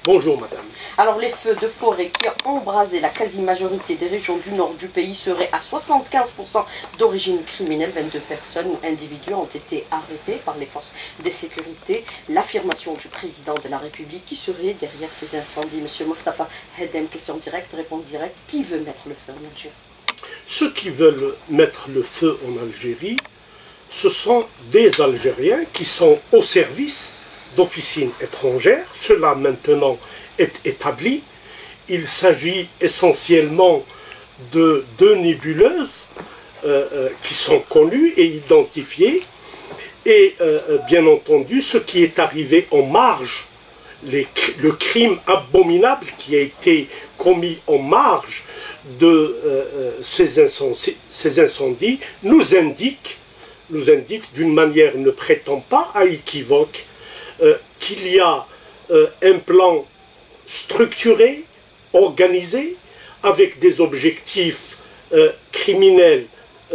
Bonjour madame. Alors les feux de forêt qui ont embrasé la quasi-majorité des régions du nord du pays seraient à 75% d'origine criminelle. 22 personnes ou individus ont été arrêtés par les forces de sécurité. L'affirmation du président de la République qui serait derrière ces incendies. Monsieur Mostafa Hedem, question directe, réponse directe. Qui veut mettre le feu en Algérie? Ceux qui veulent mettre le feu en Algérie, ce sont des Algériens qui sont au service d'officines étrangères. Cela maintenant est établi. Il s'agit essentiellement de deux nébuleuses qui sont connues et identifiées. Et bien entendu, ce qui est arrivé en marge, le crime abominable qui a été commis en marge de ces incendies nous indique d'une manière ne prétend pas à équivoque qu'il y a un plan structuré, organisé, avec des objectifs criminels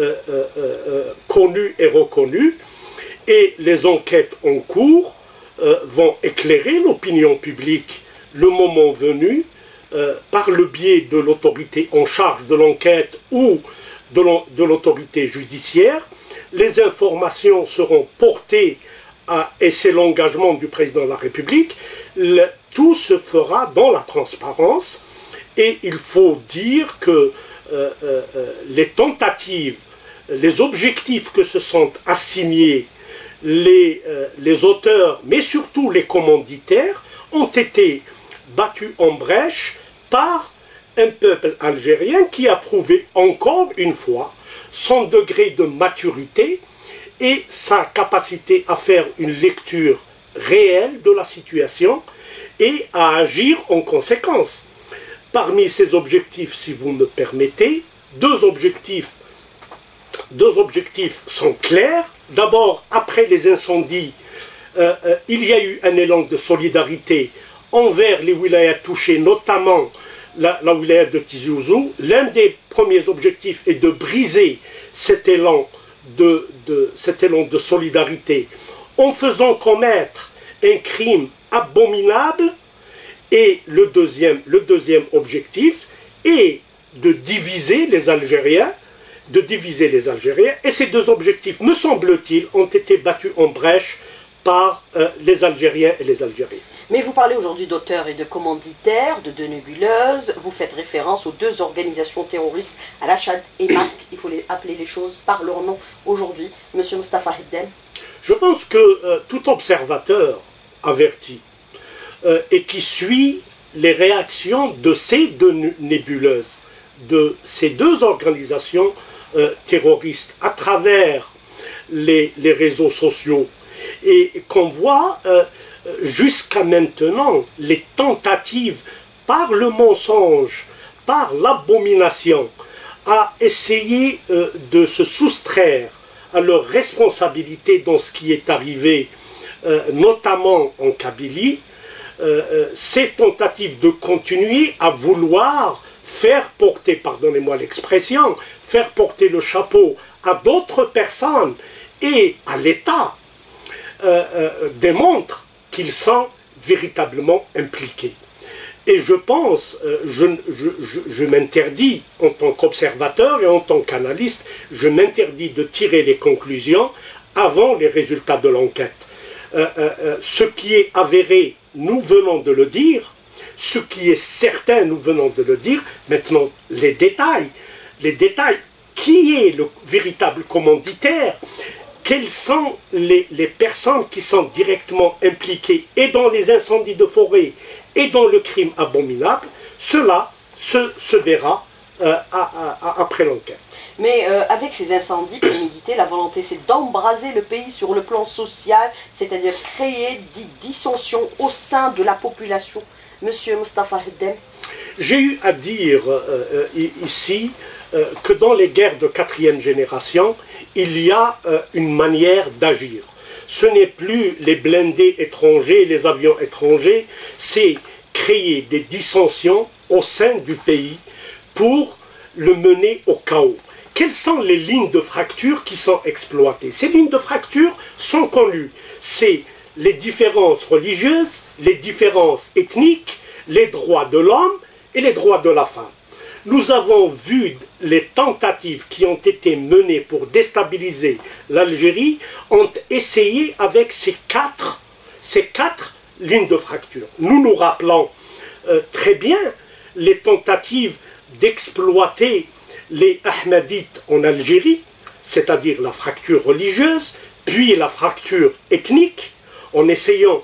connus et reconnus, et les enquêtes en cours vont éclairer l'opinion publique le moment venu, par le biais de l'autorité en charge de l'enquête ou de l'autorité judiciaire. Les informations seront portées et c'est l'engagement du président de la République. Tout se fera dans la transparence et il faut dire que les tentatives, les objectifs que se sont assignés les auteurs, mais surtout les commanditaires, ont été battus en brèche par un peuple algérien qui a prouvé encore une fois son degré de maturité et sa capacité à faire une lecture réelle de la situation et à agir en conséquence. Parmi ces objectifs, si vous me permettez, deux objectifs sont clairs. D'abord, après les incendies, il y a eu un élan de solidarité envers les wilayas touchés, notamment la wilaya de Tizi Ouzou. L'un des premiers objectifs est de briser cet élan de solidarité en faisant commettre un crime abominable. Et le deuxième objectif est de diviser les Algériens, et ces deux objectifs, me semble-t-il, ont été battus en brèche par les Algériens et les Algériens. Mais vous parlez aujourd'hui d'auteurs et de commanditaires, de deux nébuleuses, vous faites référence aux deux organisations terroristes, Al-Achad et MAC, il faut appeler les choses par leur nom aujourd'hui. Monsieur Mostafa Hedem. Je pense que tout observateur averti et qui suit les réactions de ces deux nébuleuses, de ces deux organisations terroristes à travers les réseaux sociaux, et qu'on voit jusqu'à maintenant les tentatives par le mensonge, par l'abomination, à essayer de se soustraire à leur responsabilité dans ce qui est arrivé, notamment en Kabylie, ces tentatives de continuer à vouloir faire porter, pardonnez-moi l'expression, faire porter le chapeau à d'autres personnes et à l'État, démontrent qu'ils sont véritablement impliqués. Et je pense, je m'interdis en tant qu'observateur et en tant qu'analyste, je m'interdis de tirer les conclusions avant les résultats de l'enquête. Ce qui est avéré, nous venons de le dire. Ce qui est certain, nous venons de le dire. Maintenant, les détails. Qui est le véritable commanditaire? Quelles sont les personnes qui sont directement impliquées et dans les incendies de forêt et dans le crime abominable? Cela se verra après l'enquête. Mais avec ces incendies prémédités, la volonté c'est d'embraser le pays sur le plan social, c'est-à-dire créer des dissensions au sein de la population. Monsieur Mostafa Hedem. J'ai eu à dire ici que dans les guerres de 4e génération, il y a une manière d'agir. Ce n'est plus les blindés étrangers, les avions étrangers, c'est créer des dissensions au sein du pays pour le mener au chaos. Quelles sont les lignes de fracture qui sont exploitées? Ces lignes de fracture sont connues. C'est les différences religieuses, les différences ethniques, les droits de l'homme et les droits de la femme. Nous avons vu les tentatives qui ont été menées pour déstabiliser l'Algérie ont essayé avec ces quatre lignes de fracture. Nous nous rappelons très bien les tentatives d'exploiter les Ahmadites en Algérie, c'est-à-dire la fracture religieuse, puis la fracture ethnique, en essayant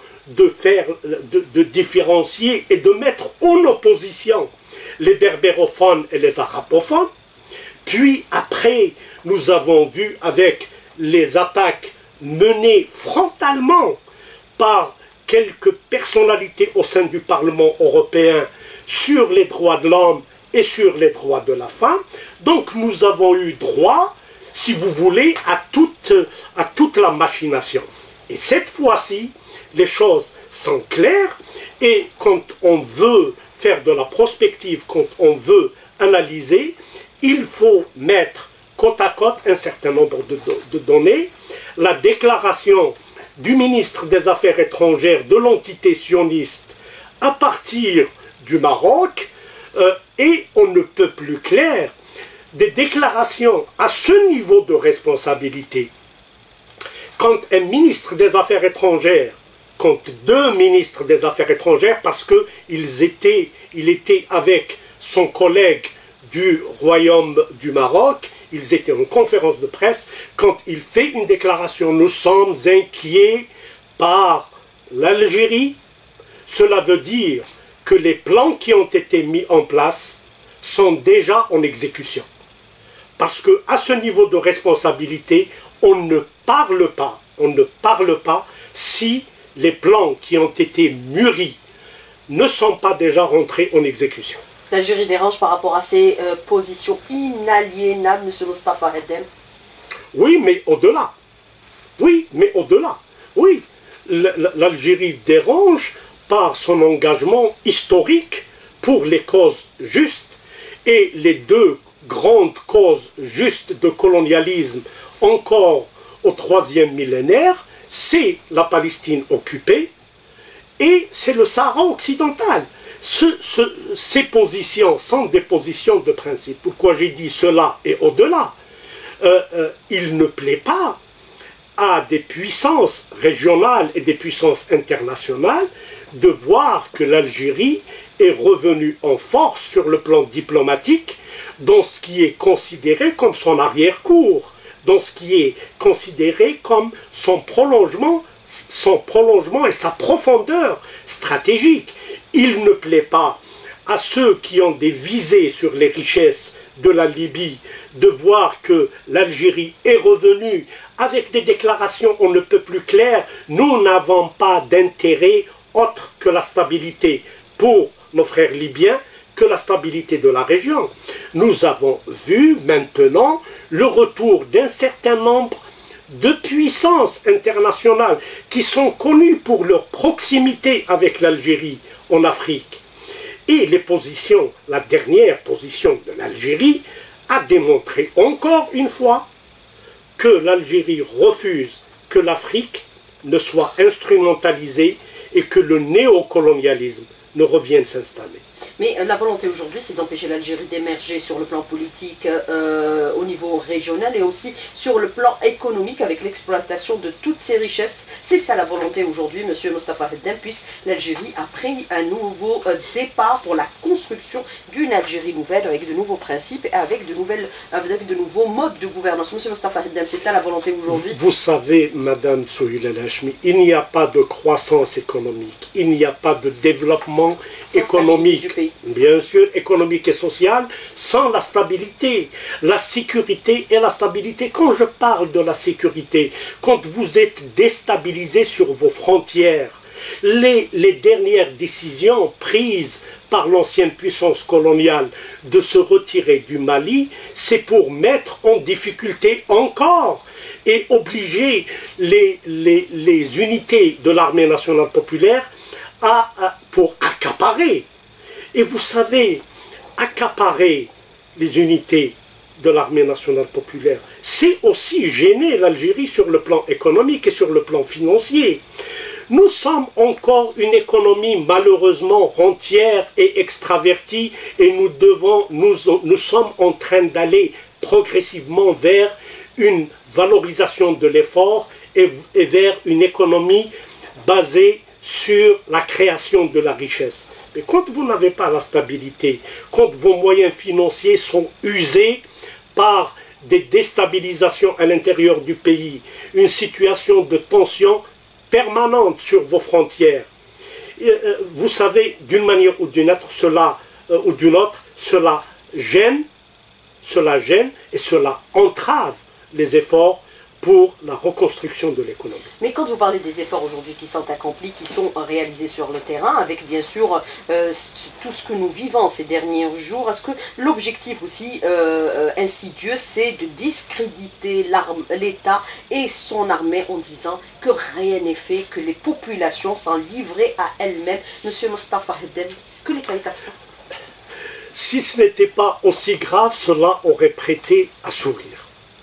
de différencier et de mettre en opposition les berbérophones et les arabophones. Puis après, nous avons vu avec les attaques menées frontalement par quelques personnalités au sein du Parlement européen sur les droits de l'homme et sur les droits de la femme. Donc nous avons eu droit, si vous voulez, à toute la machination. Et cette fois-ci, les choses sont claires, et quand on veut faire de la prospective, quand on veut analyser, il faut mettre côte à côte un certain nombre de données. La déclaration du ministre des Affaires étrangères de l'entité sioniste à partir du Maroc, et on ne peut plus clair, des déclarations à ce niveau de responsabilité. Quand un ministre des Affaires étrangères, quand deux ministres des Affaires étrangères, parce qu'il était avec son collègue du Royaume du Maroc, ils étaient en conférence de presse, quand il fait une déclaration, nous sommes inquiets par l'Algérie, cela veut dire que les plans qui ont été mis en place sont déjà en exécution. Parce qu'à ce niveau de responsabilité, on ne parle pas si les plans qui ont été mûris ne sont pas déjà rentrés en exécution. L'Algérie dérange par rapport à ses positions inaliénables, M. Mostafa Heddem? Oui, mais au-delà. Oui, mais au-delà. Oui, l'Algérie dérange par son engagement historique pour les causes justes, et les deux grandes causes justes de colonialisme encore au troisième millénaire, c'est la Palestine occupée et c'est le Sahara occidental. Ces positions sont des positions de principe. Pourquoi j'ai dit cela et au-delà? Il ne plaît pas à des puissances régionales et des puissances internationales de voir que l'Algérie est revenue en force sur le plan diplomatique dans ce qui est considéré comme son arrière-cour, dans ce qui est considéré comme son prolongement et sa profondeur stratégique. Il ne plaît pas à ceux qui ont des visées sur les richesses de la Libye de voir que l'Algérie est revenue avec des déclarations on ne peut plus claires. Nous n'avons pas d'intérêt autre que la stabilité pour nos frères libyens, que la stabilité de la région. Nous avons vu maintenant le retour d'un certain nombre de puissances internationales qui sont connues pour leur proximité avec l'Algérie en Afrique. Et la dernière position de l'Algérie a démontré encore une fois que l'Algérie refuse que l'Afrique ne soit instrumentalisée et que le néocolonialisme ne revienne s'installer. Mais la volonté aujourd'hui, c'est d'empêcher l'Algérie d'émerger sur le plan politique au niveau régional et aussi sur le plan économique avec l'exploitation de toutes ces richesses. C'est ça la volonté aujourd'hui, M. Mostafa Heddem, puisque l'Algérie a pris un nouveau départ pour la construction d'une Algérie nouvelle avec de nouveaux principes et avec de nouveaux modes de gouvernance. M. Mostafa Heddem, c'est ça la volonté aujourd'hui? Vous savez, Madame Souhila Hachmi, il n'y a pas de croissance économique, il n'y a pas de développement économique. Bien sûr, économique et sociale, sans la stabilité, la sécurité et la stabilité. Quand je parle de la sécurité, quand vous êtes déstabilisé sur vos frontières, les dernières décisions prises par l'ancienne puissance coloniale de se retirer du Mali, c'est pour mettre en difficulté encore et obliger les unités de l'armée nationale populaire pour accaparer. Et vous savez, accaparer les unités de l'armée nationale populaire, c'est aussi gêner l'Algérie sur le plan économique et sur le plan financier. Nous sommes encore une économie malheureusement rentière et extravertie et nous sommes en train d'aller progressivement vers une valorisation de l'effort et vers une économie basée sur la création de la richesse. Mais quand vous n'avez pas la stabilité, quand vos moyens financiers sont usés par des déstabilisations à l'intérieur du pays, une situation de tension permanente sur vos frontières, vous savez, d'une manière ou d'une autre, cela gêne et cela entrave les efforts pour la reconstruction de l'économie. Mais quand vous parlez des efforts aujourd'hui qui sont accomplis, qui sont réalisés sur le terrain, avec bien sûr tout ce que nous vivons ces derniers jours, est-ce que l'objectif aussi insidieux, c'est de discréditer l'État et son armée en disant que rien n'est fait, que les populations sont livrées à elles-mêmes? Monsieur Mostafa Haddad, que l'État est absent? Si ce n'était pas aussi grave, cela aurait prêté à sourire.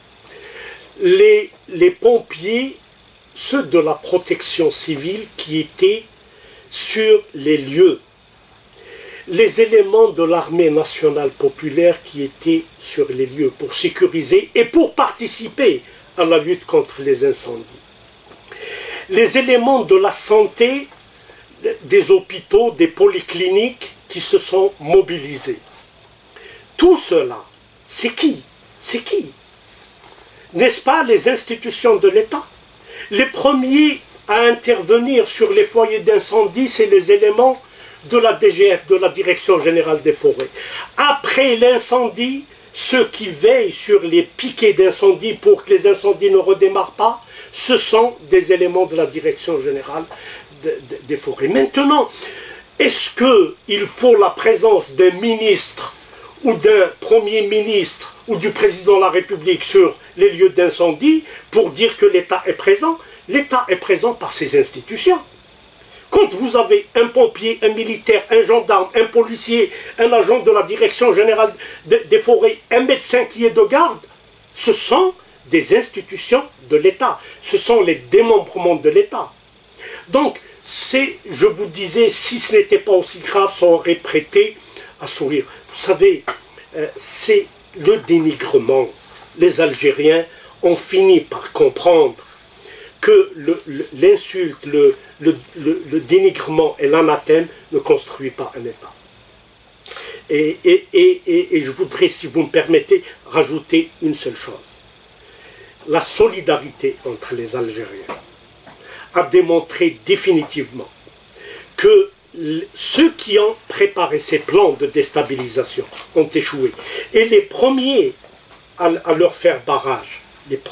Les pompiers, ceux de la protection civile qui étaient sur les lieux, les éléments de l'armée nationale populaire qui étaient sur les lieux pour sécuriser et pour participer à la lutte contre les incendies, les éléments de la santé, des hôpitaux, des polycliniques qui se sont mobilisés. Tout cela, c'est qui? C'est qui? N'est-ce pas les institutions de l'État? Les premiers à intervenir sur les foyers d'incendie, c'est les éléments de la DGF, de la Direction Générale des Forêts. Après l'incendie, ceux qui veillent sur les piquets d'incendie pour que les incendies ne redémarrent pas, ce sont des éléments de la Direction Générale des Forêts. Maintenant, est-ce qu'il faut la présence d'un ministre ou d'un Premier ministre ou du Président de la République sur les lieux d'incendie pour dire que l'État est présent? L'État est présent par ses institutions. Quand vous avez un pompier, un militaire, un gendarme, un policier, un agent de la Direction Générale des Forêts, un médecin qui est de garde, ce sont des institutions de l'État. Ce sont les démembrements de l'État. Donc, je vous disais, si ce n'était pas aussi grave, ça aurait prêté à sourire. Vous savez, c'est le dénigrement. Les Algériens ont fini par comprendre que l'insulte, le dénigrement et l'anathème ne construit pas un État. Et je voudrais, si vous me permettez, rajouter une seule chose. La solidarité entre les Algériens a démontré définitivement que ceux qui ont préparé ces plans de déstabilisation ont échoué. Et les premiers à leur faire barrage,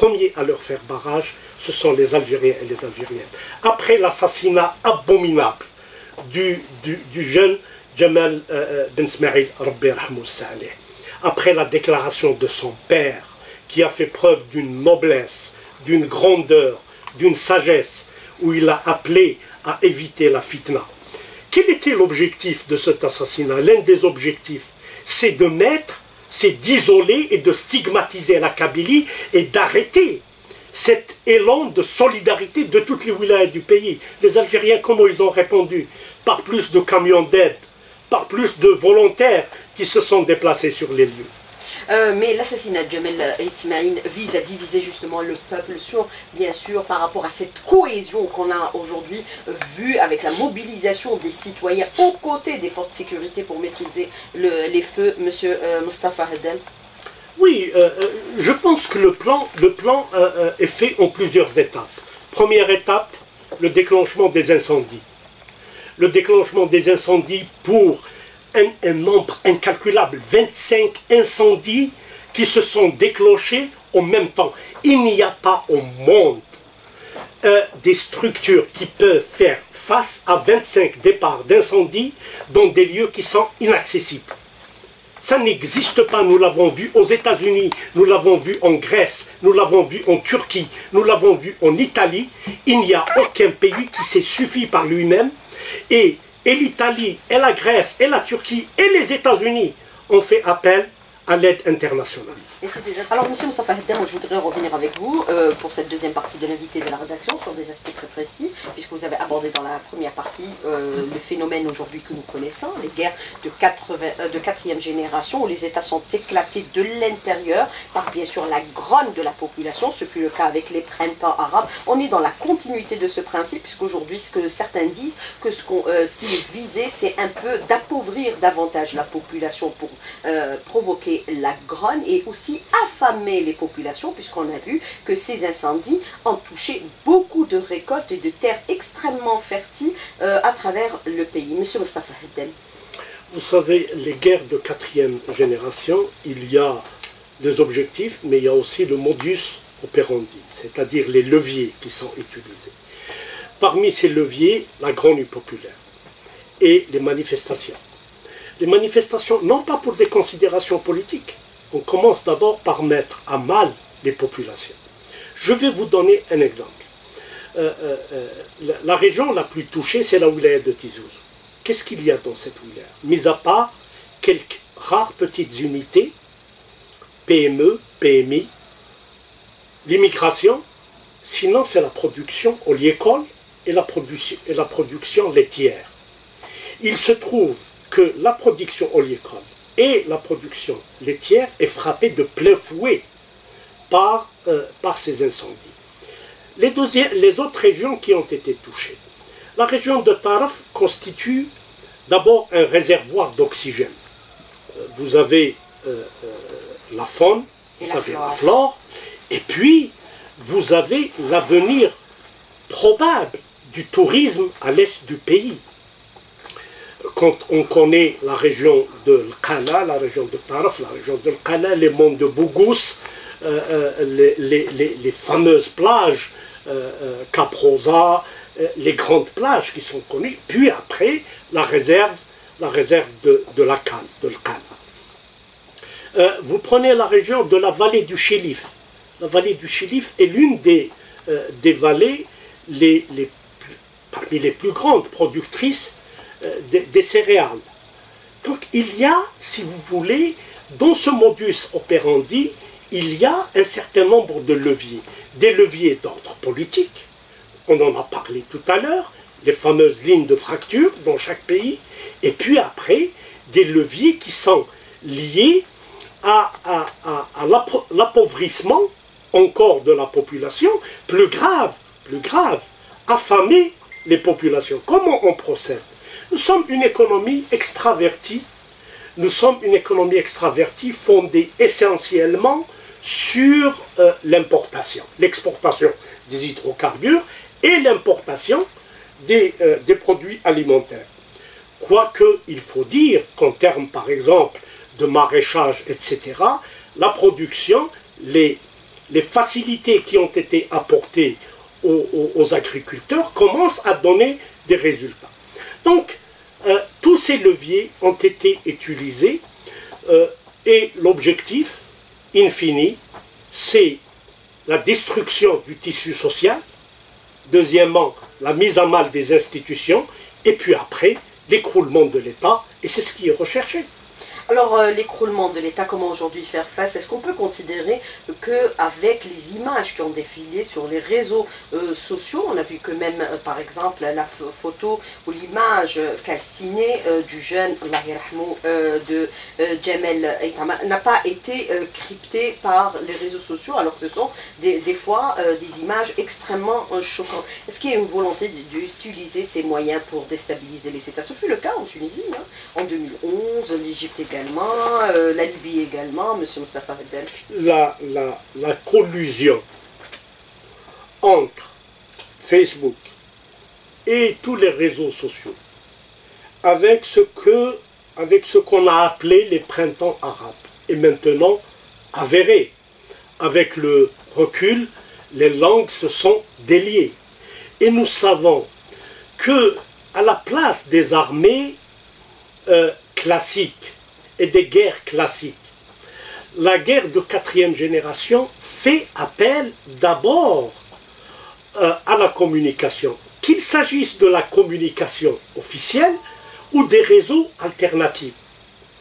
ce sont les Algériens et les Algériennes. Après l'assassinat abominable du jeune Jamal Ben Smaïl, Rabbi Rahmou Saleh, après la déclaration de son père, qui a fait preuve d'une noblesse, d'une grandeur, d'une sagesse, où il a appelé à éviter la fitna. Quel était l'objectif de cet assassinat? L'un des objectifs, c'est d'isoler et de stigmatiser la Kabylie et d'arrêter cet élan de solidarité de toutes les wilayas du pays. Les Algériens, comment ils ont répondu? Par plus de camions d'aide, par plus de volontaires qui se sont déplacés sur les lieux. Mais l'assassinat de Jamal Ismaïl vise à diviser justement le peuple bien sûr, par rapport à cette cohésion qu'on a aujourd'hui vue avec la mobilisation des citoyens aux côtés des forces de sécurité pour maîtriser les feux. Monsieur Mostafa Haddad. Oui, je pense que le plan est fait en plusieurs étapes. Première étape, le déclenchement des incendies. Le déclenchement des incendies pour un nombre incalculable, 25 incendies qui se sont déclenchés en même temps. Il n'y a pas au monde des structures qui peuvent faire face à 25 départs d'incendie dans des lieux qui sont inaccessibles. Ça n'existe pas, nous l'avons vu aux États-Unis, nous l'avons vu en Grèce, nous l'avons vu en Turquie, nous l'avons vu en Italie. Il n'y a aucun pays qui s'est suffi par lui-même. Et l'Italie, et la Grèce, et la Turquie, et les États-Unis ont fait appel à l'aide internationale. Et c'est déjà... Alors, M. Moustapha Heddem, je voudrais revenir avec vous pour cette deuxième partie de l'invité de la rédaction sur des aspects très précis, puisque vous avez abordé dans la première partie le phénomène aujourd'hui que nous connaissons, les guerres de quatrième génération, où les États sont éclatés de l'intérieur par, bien sûr, la grogne de la population. Ce fut le cas avec les printemps arabes. On est dans la continuité de ce principe, puisqu'aujourd'hui, ce que certains disent, que ce qui est visé, c'est un peu d'appauvrir davantage la population pour provoquer la grogne et aussi affamer les populations, puisqu'on a vu que ces incendies ont touché beaucoup de récoltes et de terres extrêmement fertiles à travers le pays. Monsieur Moustapha Heddem. Vous savez, les guerres de quatrième génération, il y a des objectifs, mais il y a aussi le modus operandi, c'est-à-dire les leviers qui sont utilisés. Parmi ces leviers, la grogne populaire et les manifestations. Les manifestations, non pas pour des considérations politiques, on commence d'abord par mettre à mal les populations. Je vais vous donner un exemple. La région la plus touchée, c'est la wilaya de Tizouz. Qu'est-ce qu'il y a dans cette wilaya? Mis à part quelques rares petites unités, PME, PMI, l'immigration, sinon c'est la production oléicole et la production laitière. Il se trouve que la production oléicole et la production laitière est frappée de plein fouet par ces incendies. Les autres régions qui ont été touchées. La région de Taraf constitue d'abord un réservoir d'oxygène. Vous avez la faune, vous avez la flore, et puis vous avez l'avenir probable du tourisme à l'est du pays. Quand on connaît la région de L'Qana, la région de Taraf, la région de L'Qana, les monts de Bougous, les fameuses plages, Cap Rosa, les grandes plages qui sont connues, puis après la réserve de l'Qana. Vous prenez la région de la vallée du Chélif. La vallée du Chélif est l'une des vallées parmi les plus grandes productrices des céréales. Donc il y a, si vous voulez, dans ce modus operandi, il y a un certain nombre de leviers. Des leviers d'ordre politique, on en a parlé tout à l'heure, les fameuses lignes de fracture dans chaque pays, et puis après, des leviers qui sont liés à l'appauvrissement encore de la population, plus grave, affamer les populations. Comment on procède? Nous sommes une économie extravertie, fondée essentiellement sur l'importation, l'exportation des hydrocarbures et l'importation des produits alimentaires. Quoique, il faut dire qu'en termes, par exemple, de maraîchage, etc., la production, les facilités qui ont été apportées aux agriculteurs commencent à donner des résultats. Donc, tous ces leviers ont été utilisés et l'objectif, in fine, c'est la destruction du tissu social, deuxièmement, la mise à mal des institutions, et puis après, l'écroulement de l'État, et c'est ce qui est recherché. Alors, l'écroulement de l'État, comment aujourd'hui faire face? Est-ce qu'on peut considérer qu'avec les images qui ont défilé sur les réseaux sociaux, on a vu que même, par exemple, la photo ou l'image calcinée du jeune de Djamel Aitama n'a pas été cryptée par les réseaux sociaux, alors que ce sont des fois des images extrêmement choquantes. Est-ce qu'il y a une volonté d'utiliser ces moyens pour déstabiliser les États? Ce fut le cas en Tunisie, hein, en 2011, l'Égypte également. La Libye également, M. Moustapha Heddem. La collusion entre Facebook et tous les réseaux sociaux avec ce qu'on a appelé les printemps arabes est maintenant avérée. Avec le recul, les langues se sont déliées. Et nous savons que à la place des armées classiques et des guerres classiques, la guerre de quatrième génération fait appel d'abord à la communication, qu'il s'agisse de la communication officielle ou des réseaux alternatifs.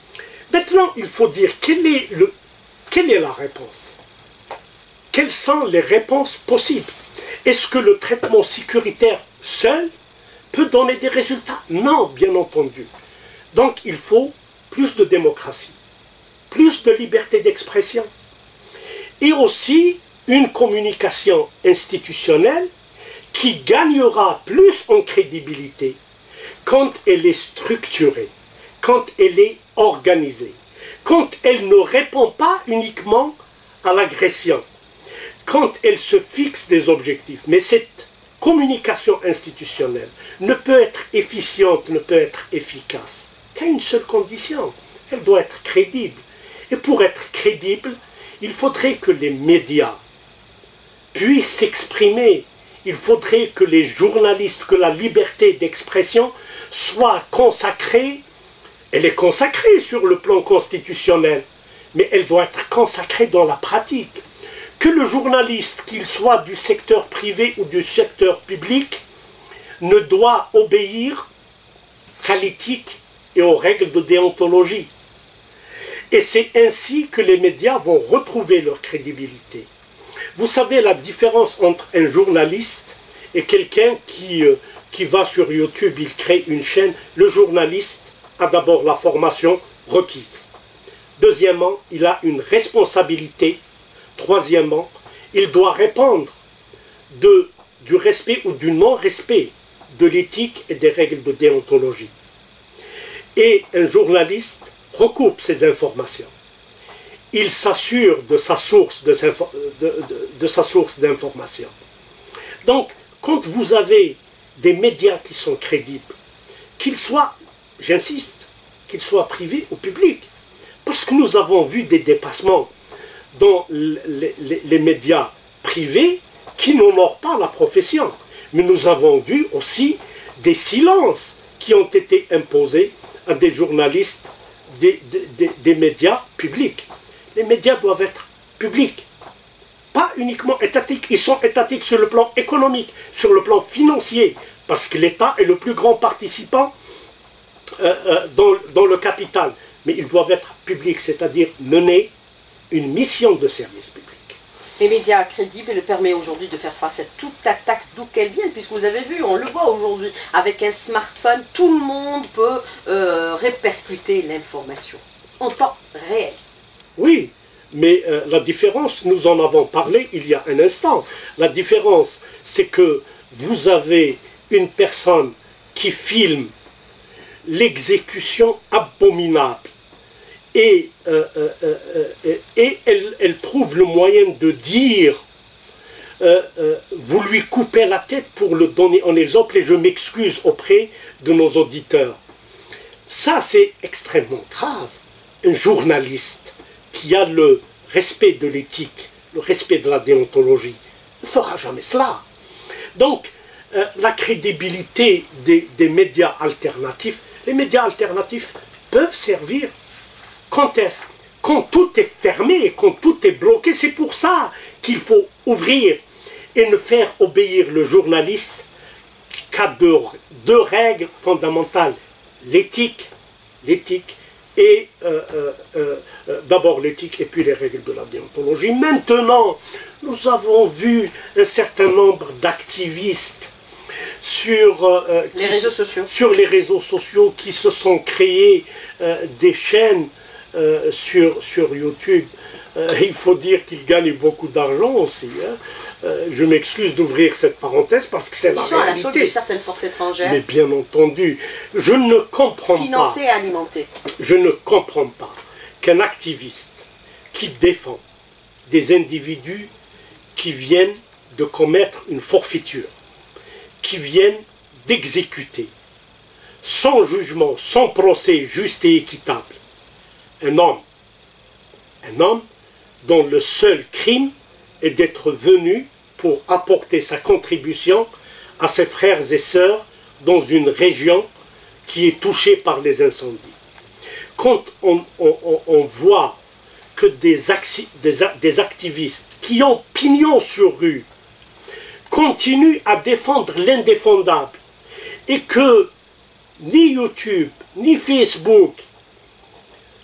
Maintenant, il faut dire quelle est la réponse. Quelles sont les réponses possibles? Est-ce que le traitement sécuritaire seul peut donner des résultats? Non, bien entendu. Donc il faut plus de démocratie, plus de liberté d'expression et aussi une communication institutionnelle qui gagnera plus en crédibilité quand elle est structurée, quand elle est organisée, quand elle ne répond pas uniquement à l'agression, quand elle se fixe des objectifs. Mais cette communication institutionnelle ne peut être efficiente, ne peut être efficace qu'à une seule condition, elle doit être crédible. Et pour être crédible, il faudrait que les médias puissent s'exprimer, il faudrait que les journalistes, que la liberté d'expression soit consacrée. Elle est consacrée sur le plan constitutionnel, mais elle doit être consacrée dans la pratique. Que le journaliste, qu'il soit du secteur privé ou du secteur public, ne doit obéir qu'à l'éthique et aux règles de déontologie. Et c'est ainsi que les médias vont retrouver leur crédibilité. Vous savez la différence entre un journaliste et quelqu'un qui va sur YouTube, il crée une chaîne. Le journaliste a d'abord la formation requise. Deuxièmement, il a une responsabilité. Troisièmement, il doit répondre du respect ou du non-respect de l'éthique et des règles de déontologie. Et un journaliste recoupe ces informations. Il s'assure de sa source d'information. Donc, quand vous avez des médias qui sont crédibles, qu'ils soient, j'insiste, qu'ils soient privés ou publics, parce que nous avons vu des dépassements dans les médias privés qui n'honorent pas la profession. Mais nous avons vu aussi des silences qui ont été imposés à des journalistes des médias publics. Les médias doivent être publics, pas uniquement étatiques. Ils sont étatiques sur le plan économique, sur le plan financier, parce que l'État est le plus grand participant dans le capital. Mais ils doivent être publics, c'est-à-dire mener une mission de service public. Les médias crédibles le permettent aujourd'hui de faire face à toute attaque d'où qu'elle vienne, puisque vous avez vu, on le voit aujourd'hui, avec un smartphone, tout le monde peut répercuter l'information en temps réel. Oui, mais la différence, nous en avons parlé il y a un instant, la différence c'est que vous avez une personne qui filme l'exécution abominable et elle trouve le moyen de dire vous lui coupez la tête pour le donner en exemple et je m'excuse auprès de nos auditeurs. Ça c'est extrêmement grave. Un journaliste qui a le respect de l'éthique, le respect de la déontologie, ne fera jamais cela. Donc la crédibilité des médias alternatifs, les médias alternatifs peuvent servir. Quand est-ce? Quand tout est fermé, quand tout est bloqué, c'est pour ça qu'il faut ouvrir et ne faire obéir le journaliste qu'à deux règles fondamentales. L'éthique et d'abord l'éthique et puis les règles de la déontologie. Maintenant, nous avons vu un certain nombre d'activistes sur les réseaux sociaux qui se sont créés des chaînes sur YouTube. Il faut dire qu'ils gagnent beaucoup d'argent aussi. Je m'excuse d'ouvrir cette parenthèse parce que c'est la réalité. Ils sont à la solde de certaines forces étrangères. Mais bien entendu, je ne comprends Financés et alimentés. Je ne comprends pas qu'un activiste qui défend des individus qui viennent de commettre une forfaiture, qui viennent d'exécuter, sans jugement, sans procès juste et équitable, un homme dont le seul crime est d'être venu pour apporter sa contribution à ses frères et sœurs dans une région qui est touchée par les incendies. Quand on voit que des activistes qui ont pignon sur rue continuent à défendre l'indéfendable et que ni YouTube, ni Facebook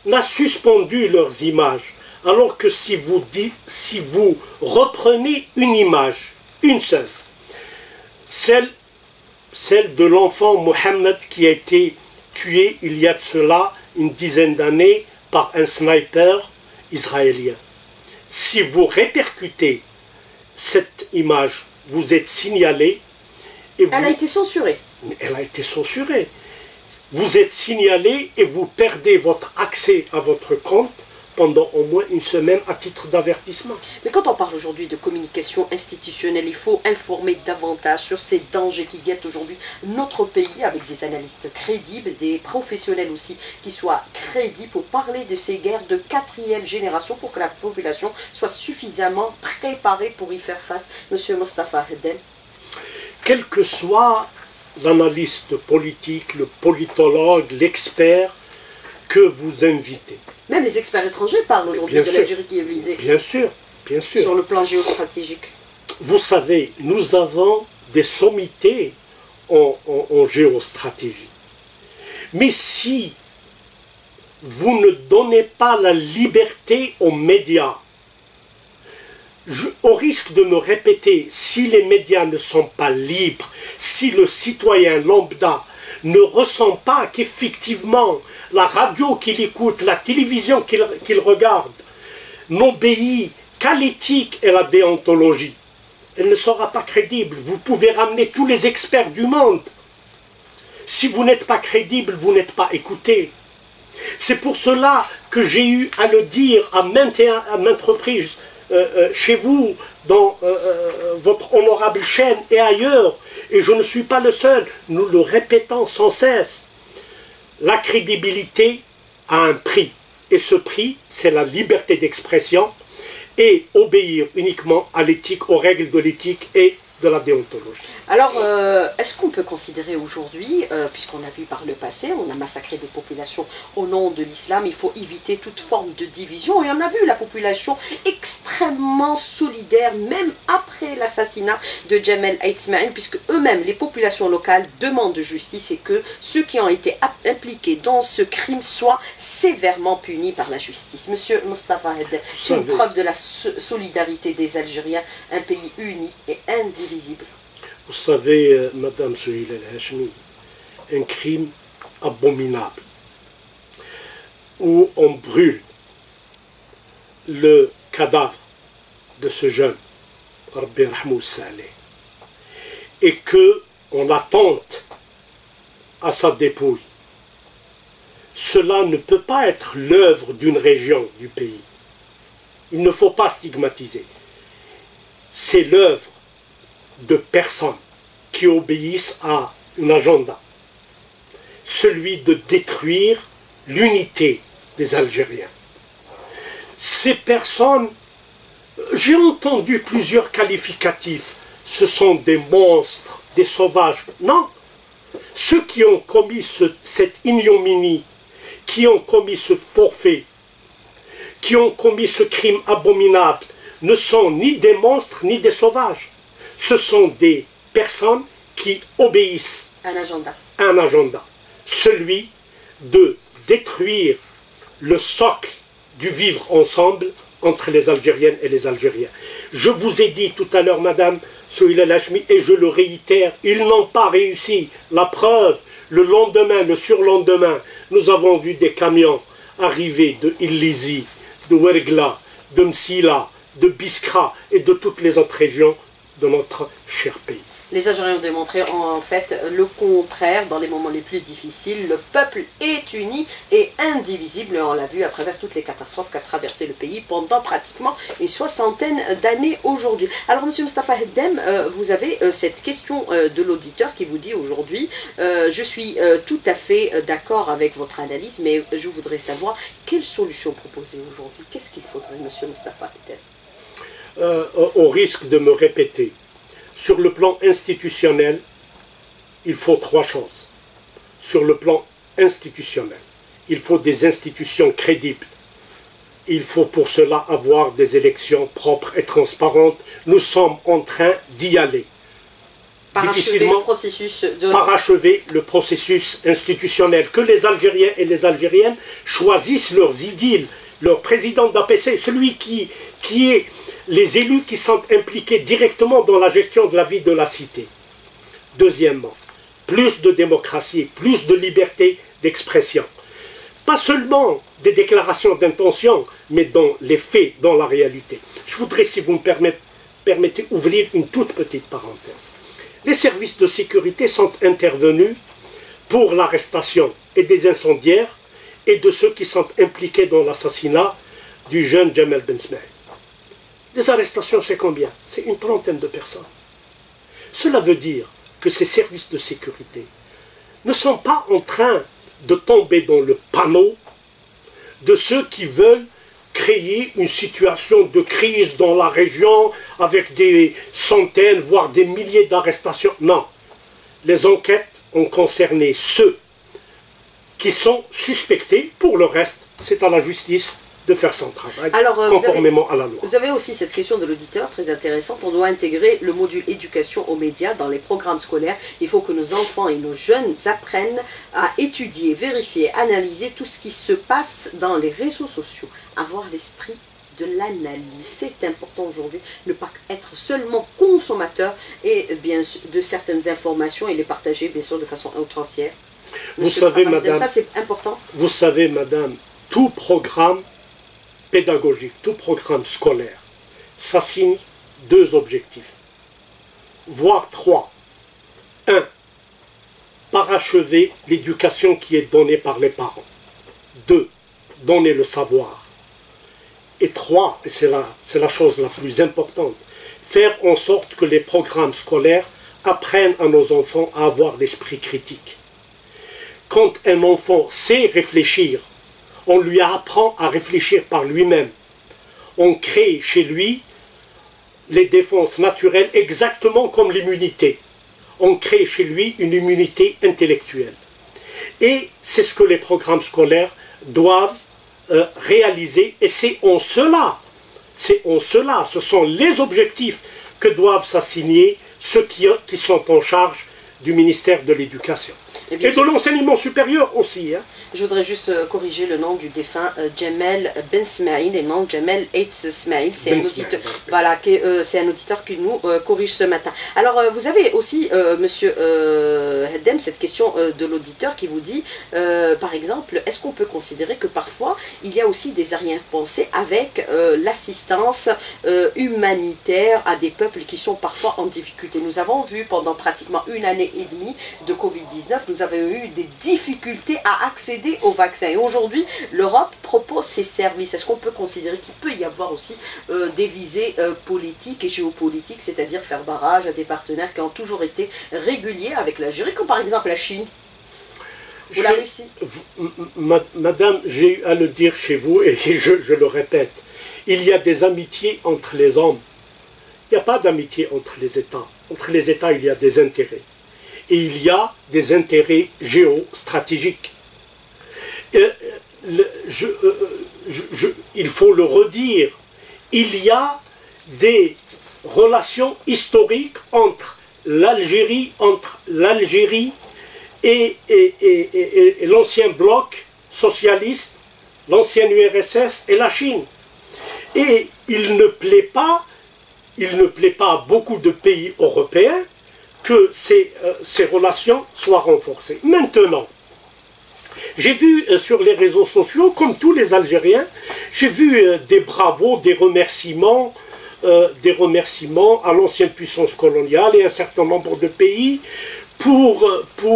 n'a suspendu leurs images, alors que si vous reprenez une image, une seule, celle de l'enfant Mohammed qui a été tué il y a de cela une dizaine d'années par un sniper israélien. Si vous répercutez cette image, vous êtes signalé. Et Elle a été censurée. Elle a été censurée. Vous êtes signalé et vous perdez votre accès à votre compte pendant au moins une semaine à titre d'avertissement. Mais quand on parle aujourd'hui de communication institutionnelle, il faut informer davantage sur ces dangers qui guettent aujourd'hui notre pays avec des analystes crédibles, des professionnels aussi qui soient crédibles pour parler de ces guerres de 4e génération pour que la population soit suffisamment préparée pour y faire face. Monsieur Mostafa Heddem. Quel que soit l'analyste politique, le politologue, l'expert que vous invitez. Même les experts étrangers parlent aujourd'hui de l'Algérie qui est visée. Bien sûr, bien sûr. Sur le plan géostratégique. Vous savez, nous avons des sommités en géostratégie. Mais si vous ne donnez pas la liberté aux médias, au risque de me répéter, si les médias ne sont pas libres, si le citoyen lambda ne ressent pas qu'effectivement la radio qu'il écoute, la télévision qu'il regarde, n'obéit qu'à l'éthique et la déontologie, elle ne sera pas crédible. Vous pouvez ramener tous les experts du monde. Si vous n'êtes pas crédible, vous n'êtes pas écouté. C'est pour cela que j'ai eu à le dire à maintes reprises, chez vous, dans votre honorable chaîne et ailleurs, et je ne suis pas le seul, nous le répétons sans cesse. La crédibilité a un prix, et ce prix, c'est la liberté d'expression et obéir uniquement à l'éthique, aux règles de l'éthique et de la déontologie. Alors, est-ce qu'on peut considérer aujourd'hui, puisqu'on a vu par le passé, on a massacré des populations au nom de l'islam, il faut éviter toute forme de division, et on a vu la population extrêmement solidaire, même après l'assassinat de Jamal Ismail, puisque eux-mêmes, les populations locales, demandent de justice et que ceux qui ont été impliqués dans ce crime soient sévèrement punis par la justice. Monsieur Mostafa Heddem, c'est une preuve de la solidarité des Algériens, un pays uni et indivisible. Vous savez, Madame Souheila El-Hachmi, un crime abominable où on brûle le cadavre de ce jeune, Rabbi Rahmou Saleh, et qu'on attente à sa dépouille. Cela ne peut pas être l'œuvre d'une région du pays. Il ne faut pas stigmatiser. C'est l'œuvre de personnes qui obéissent à un agenda, celui de détruire l'unité des Algériens. Ces personnes, j'ai entendu plusieurs qualificatifs, ce sont des monstres, des sauvages. Non, ceux qui ont commis cette ignominie, qui ont commis ce forfait, qui ont commis ce crime abominable, ne sont ni des monstres ni des sauvages. Ce sont des personnes qui obéissent à un agenda, celui de détruire le socle du vivre ensemble entre les Algériennes et les Algériens. Je vous ai dit tout à l'heure, Madame Souheila El-Hachmi, et je le réitère, ils n'ont pas réussi. La preuve, le lendemain, le surlendemain, nous avons vu des camions arriver de Illizi, de Ouergla, de Msila, de Biskra et de toutes les autres régions de notre cher pays. Les Algériens ont démontré en fait le contraire dans les moments les plus difficiles. Le peuple est uni et indivisible. On l'a vu à travers toutes les catastrophes qu'a traversé le pays pendant pratiquement une 60aine d'années aujourd'hui. Alors, Monsieur Mostafa Heddem, vous avez cette question de l'auditeur qui vous dit aujourd'hui je suis tout à fait d'accord avec votre analyse, mais je voudrais savoir quelle solution proposer aujourd'hui. Qu'est-ce qu'il faudrait, Monsieur Mostafa Heddem? Au risque de me répéter, sur le plan institutionnel, il faut trois choses. Sur le plan institutionnel, il faut des institutions crédibles. Il faut pour cela avoir des élections propres et transparentes. Nous sommes en train d'y aller. difficilement parachever le processus institutionnel. Que les Algériens et les Algériennes choisissent leurs idyles, leur président d'APC, celui qui est les élus qui sont impliqués directement dans la gestion de la vie de la cité. Deuxièmement, plus de démocratie, plus de liberté d'expression. Pas seulement des déclarations d'intention, mais dans les faits, dans la réalité. Je voudrais, si vous me permettez, ouvrir une toute petite parenthèse. Les services de sécurité sont intervenus pour l'arrestation et des incendiaires et de ceux qui sont impliqués dans l'assassinat du jeune Jamel Ben Smaïl. Les arrestations, c'est combien? C'est une trentaine de personnes. Cela veut dire que ces services de sécurité ne sont pas en train de tomber dans le panneau de ceux qui veulent créer une situation de crise dans la région avec des centaines, voire des milliers d'arrestations. Non, les enquêtes ont concerné ceux qui sont suspectés. Pour le reste, c'est à la justice de faire son travail, conformément à la loi. Vous avez aussi cette question de l'auditeur, très intéressante. On doit intégrer le module éducation aux médias dans les programmes scolaires. Il faut que nos enfants et nos jeunes apprennent à étudier, vérifier, analyser tout ce qui se passe dans les réseaux sociaux. Avoir l'esprit de l'analyse. C'est important aujourd'hui, ne pas être seulement consommateur et bien de certaines informations et les partager bien sûr de façon outrancière. Vous savez, madame, ça c'est important. Vous savez, madame, tout programme pédagogique, tout programme scolaire s'assigne deux objectifs, voire trois. Un, parachever l'éducation qui est donnée par les parents. Deux, donner le savoir. Et trois, et c'est la chose la plus importante, faire en sorte que les programmes scolaires apprennent à nos enfants à avoir l'esprit critique. Quand un enfant sait réfléchir, on lui apprend à réfléchir par lui-même. On crée chez lui les défenses naturelles exactement comme l'immunité. On crée chez lui une immunité intellectuelle. Et c'est ce que les programmes scolaires doivent réaliser. Et c'est en cela, ce sont les objectifs que doivent s'assigner ceux qui sont en charge du ministère de l'Éducation. Et de l'enseignement supérieur aussi. Hein. Je voudrais juste corriger le nom du défunt Jamel Ben Smaïl et non Jamel Eitz Smaïl. C'est un auditeur, voilà, c'est un auditeur qui nous corrige ce matin. Alors vous avez aussi, monsieur Heddem, cette question de l'auditeur qui vous dit, par exemple, est-ce qu'on peut considérer que parfois il y a aussi des arrière-pensées avec l'assistance humanitaire à des peuples qui sont parfois en difficulté? Nous avons vu pendant pratiquement une année et demie de Covid-19, nous avons eu des difficultés à accéder au vaccin. Et aujourd'hui, l'Europe propose ses services. Est-ce qu'on peut considérer qu'il peut y avoir aussi des visées politiques et géopolitiques, c'est-à-dire faire barrage à des partenaires qui ont toujours été réguliers avec l'Algérie, comme par exemple la Chine ou la Russie? Madame, j'ai eu à le dire chez vous et je le répète, il y a des amitiés entre les hommes. Il n'y a pas d'amitié entre les États. Entre les États, il y a des intérêts. Et il y a des intérêts géostratégiques. Il faut le redire, il y a des relations historiques entre l'Algérie et l'ancien bloc socialiste, l'ancienne URSS et la Chine. Et il ne plaît pas à beaucoup de pays européens que ces relations soient renforcées. Maintenant, j'ai vu sur les réseaux sociaux, comme tous les Algériens, j'ai vu des bravos, des remerciements à l'ancienne puissance coloniale et un certain nombre de pays pour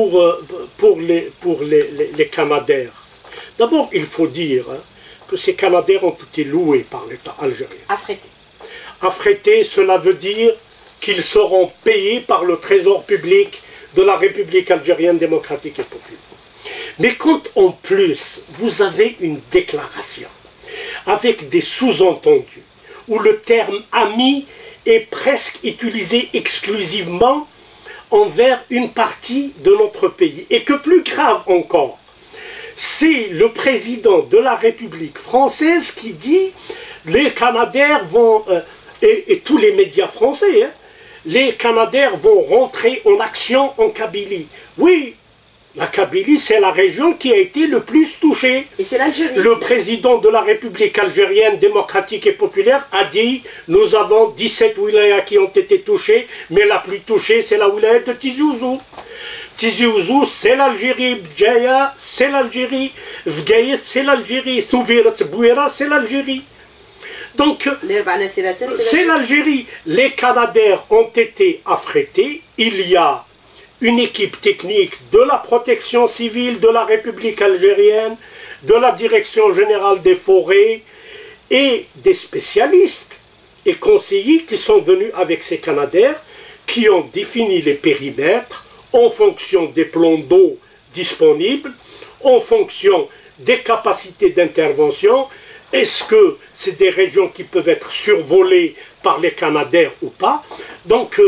les Canadaires. D'abord, il faut dire que ces Canadaires ont été loués par l'État algérien. Affrétés. Affrétés, cela veut dire qu'ils seront payés par le trésor public de la République algérienne démocratique et populaire. Mais quand en plus vous avez une déclaration avec des sous-entendus où le terme ami est presque utilisé exclusivement envers une partie de notre pays, et que plus grave encore, c'est le président de la République française qui dit les Canadaires vont, et tous les médias français, hein, les Canadaires vont rentrer en action en Kabylie. Oui, la Kabylie, c'est la région qui a été le plus touchée. Et c'est l'Algérie. Le président de la République algérienne démocratique et populaire a dit « Nous avons 17 wilayas qui ont été touchés, mais la plus touchée, c'est la wilaya de Tizi Ouzou. Tizi Ouzou, c'est l'Algérie. Bdjaya, c'est l'Algérie. Vgayet, c'est l'Algérie. Thouvirat Bouira, c'est l'Algérie. » Donc, c'est l'Algérie. Les Canadaires ont été affrétés. Il y a une équipe technique de la protection civile de la République algérienne, de la Direction générale des forêts et des spécialistes et conseillers qui sont venus avec ces Canadaires, qui ont défini les périmètres en fonction des plans d'eau disponibles, en fonction des capacités d'intervention. Est-ce que c'est des régions qui peuvent être survolées par les Canadaires ou pas? Donc,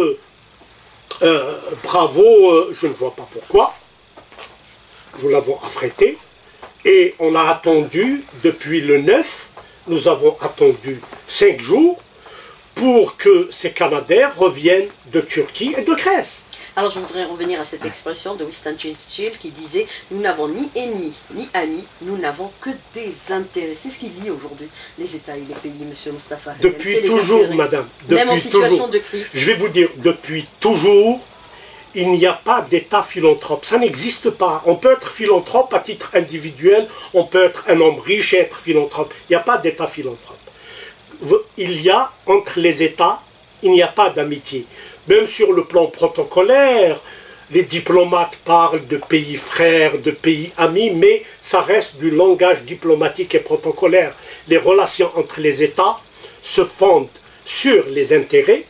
bravo, je ne vois pas pourquoi. Nous l'avons affrété et on a attendu depuis le 9, nous avons attendu 5 jours pour que ces Canadaires reviennent de Turquie et de Grèce. Alors je voudrais revenir à cette expression de Winston Churchill qui disait « Nous n'avons ni ennemis ni amis, nous n'avons que des intérêts ». C'est ce qui lie aujourd'hui les États et les pays, M. Mostafa. Depuis toujours, madame. Même en situation de crise. Je vais vous dire, depuis toujours, il n'y a pas d'État philanthrope. Ça n'existe pas. On peut être philanthrope à titre individuel, on peut être un homme riche et être philanthrope. Il n'y a pas d'État philanthrope. Il y a, entre les États, il n'y a pas d'amitié. Même sur le plan protocolaire, les diplomates parlent de pays frères, de pays amis, mais ça reste du langage diplomatique et protocolaire. Les relations entre les États se fondent sur les intérêts.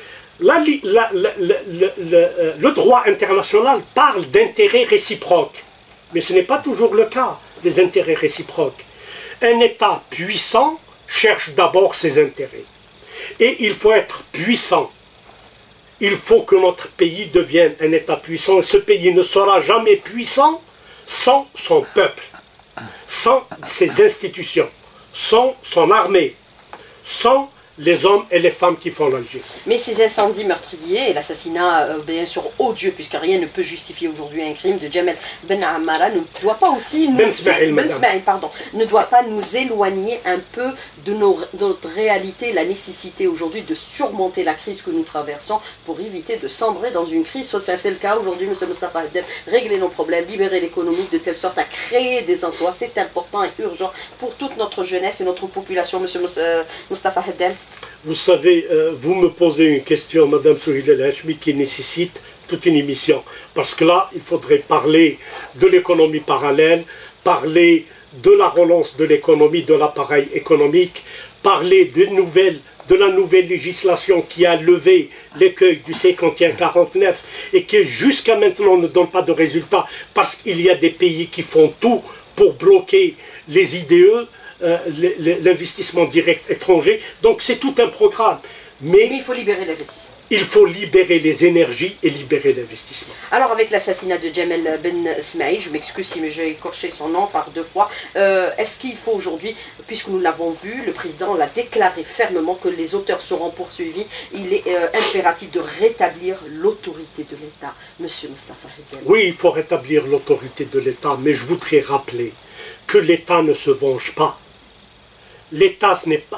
Le droit international parle d'intérêts réciproques, mais ce n'est pas toujours le cas, les intérêts réciproques. Un État puissant cherche d'abord ses intérêts. Et il faut être puissant. Il faut que notre pays devienne un État puissant. Et ce pays ne sera jamais puissant sans son peuple, sans ses institutions, sans son armée, sans les hommes et les femmes qui font l'Algérie. Mais ces incendies meurtriers et l'assassinat, bien sûr, odieux, puisque rien ne peut justifier aujourd'hui un crime de Jamal Ben Ammara, ne doit pas aussi nous, ne doit pas nous éloigner un peu de notre réalité, la nécessité aujourd'hui de surmonter la crise que nous traversons pour éviter de sombrer dans une crise sociale. C'est le cas aujourd'hui, M. Mostafa Haddad, régler nos problèmes, libérer l'économie de telle sorte à créer des emplois. C'est important et urgent pour toute notre jeunesse et notre population, M. Mostafa Haddad. Vous savez, vous me posez une question, Mme Souhila El-Hachmi, qui nécessite toute une émission. Parce que là, il faudrait parler de l'économie parallèle, parler de la relance de l'économie, de l'appareil économique, parler de la nouvelle législation qui a levé l'écueil du 51-49 et qui jusqu'à maintenant ne donne pas de résultats parce qu'il y a des pays qui font tout pour bloquer les IDE, l'investissement direct étranger. Donc c'est tout un programme. Mais il faut libérer l'investissement. Il faut libérer les énergies et libérer l'investissement. Alors avec l'assassinat de Jamal Ben Smaïl, je m'excuse si j'ai écorché son nom par 2 fois, est-ce qu'il faut aujourd'hui, puisque nous l'avons vu, le président l'a déclaré fermement que les auteurs seront poursuivis, il est impératif de rétablir l'autorité de l'État. Monsieur Mostafa Haddad. Oui, il faut rétablir l'autorité de l'État, mais je voudrais rappeler que l'État ne se venge pas. L'État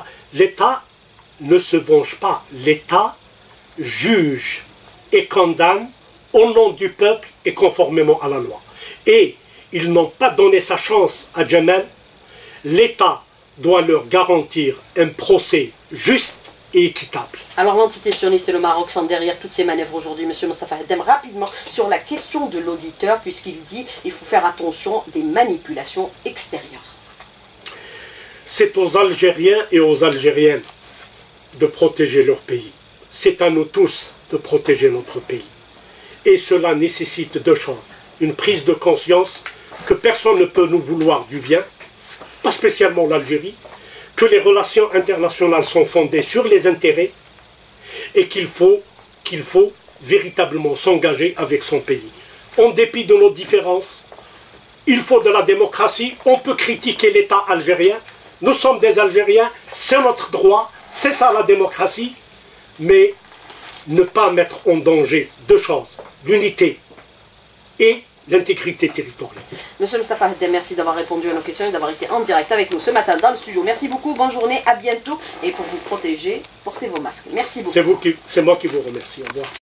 ne se venge pas. L'État juge et condamne au nom du peuple et conformément à la loi. Et ils n'ont pas donné sa chance à Jamal. L'État doit leur garantir un procès juste et équitable. Alors l'entité sioniste et le Maroc sont derrière toutes ces manœuvres aujourd'hui. Monsieur Mostafa Haddad, rapidement sur la question de l'auditeur, puisqu'il dit qu'il faut faire attention des manipulations extérieures. C'est aux Algériens et aux Algériennes de protéger leur pays. C'est à nous tous de protéger notre pays. Et cela nécessite 2 choses. Une prise de conscience que personne ne peut nous vouloir du bien, pas spécialement l'Algérie, que les relations internationales sont fondées sur les intérêts et qu'il faut véritablement s'engager avec son pays. En dépit de nos différences, il faut de la démocratie. On peut critiquer l'État algérien. Nous sommes des Algériens, c'est notre droit, c'est ça la démocratie, mais ne pas mettre en danger deux choses, l'unité et l'intégrité territoriale. Monsieur Mostafa Haddad, merci d'avoir répondu à nos questions et d'avoir été en direct avec nous ce matin dans le studio. Merci beaucoup, bonne journée, à bientôt. Et pour vous protéger, portez vos masques. Merci beaucoup. C'est moi qui vous remercie. Au revoir.